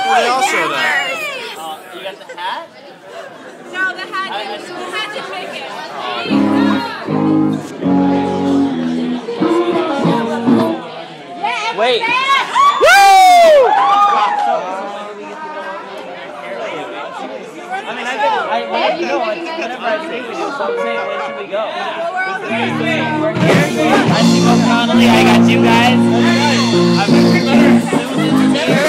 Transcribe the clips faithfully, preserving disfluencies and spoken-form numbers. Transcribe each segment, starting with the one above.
Well, they all show that. Uh, you got the hat? No, the hat didn't, the hat didn't make it. Wait. Woo! I mean, I get, I, whenever you go, whenever I say we do, so I'm saying, where should we go? We're here. I see Miss Connolly, I got you guys. I'm Susan's here.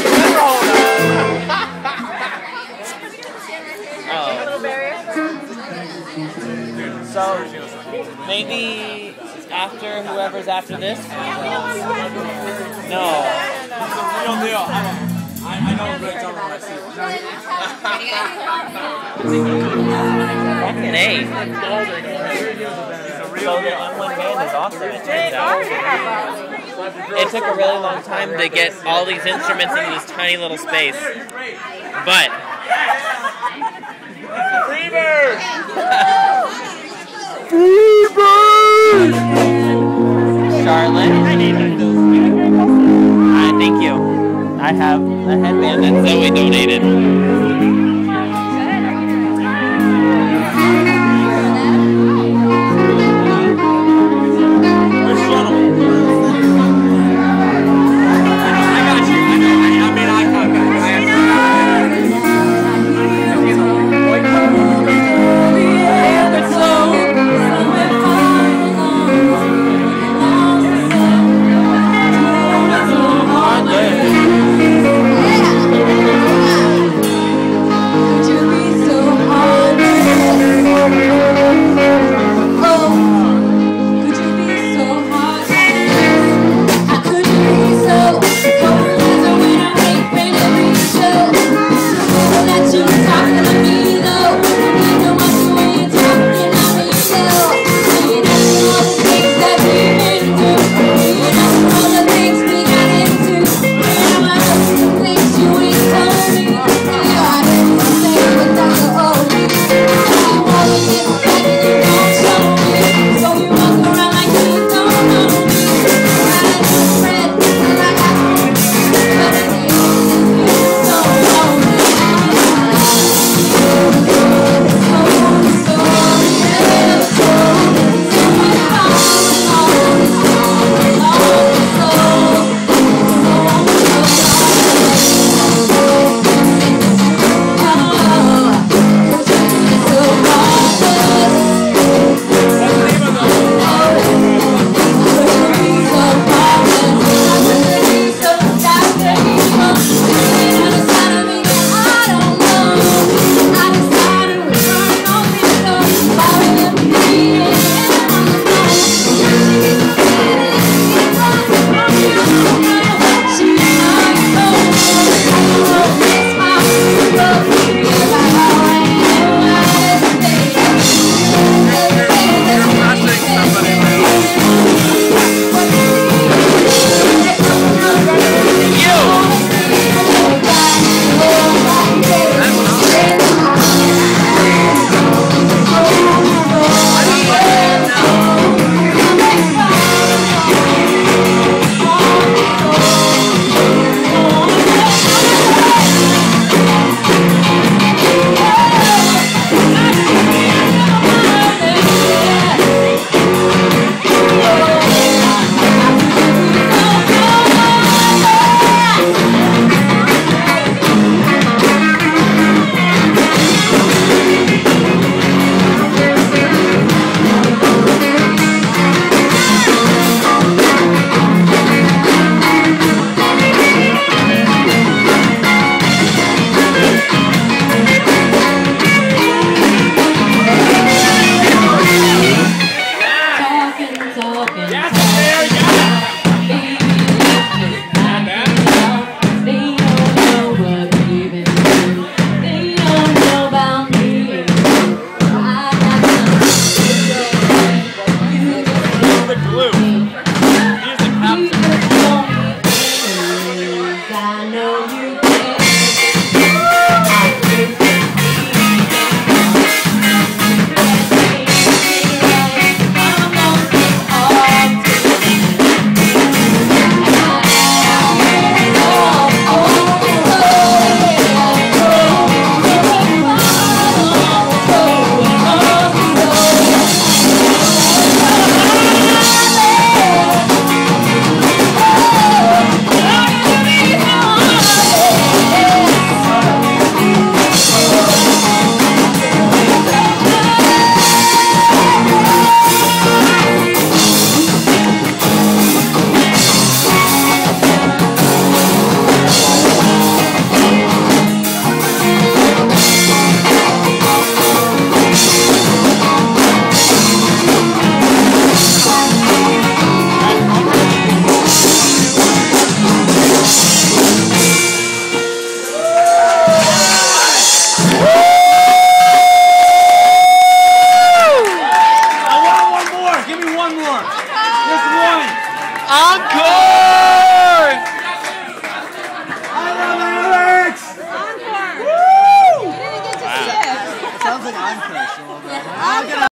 Oh. So, maybe after, whoever's after this? No. Real deal. I, I know what you're talking about. Fucking A. So the M one band is awesome, it turns out. It took a really long time to get all these instruments into this tiny little space. But... Freebird! Charlotte. Uh, thank you. I have a headband that Zoe donated.